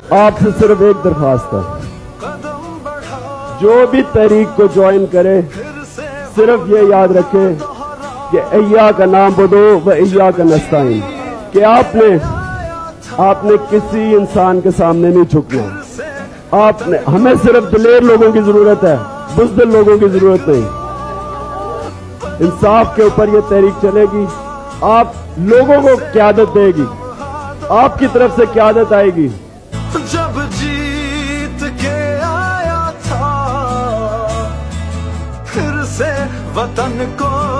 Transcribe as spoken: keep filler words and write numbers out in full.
आपसे सिर्फ एक दरख्वास्त है, जो भी तहरीक को ज्वाइन करे सिर्फ ये याद रखे कि अय्या का नाम बदो व अय्या का नस्ताइन, कि आपने आपने किसी इंसान के सामने नहीं झुकना। आपने हमें सिर्फ दिलेर लोगों की जरूरत है, बुज़दिल लोगों की जरूरत नहीं। इंसाफ के ऊपर ये तहरीक चलेगी, आप लोगों को क़यादत देगी, आपकी तरफ से क़यादत आएगी। जब जीत के आया था फिर से वतन को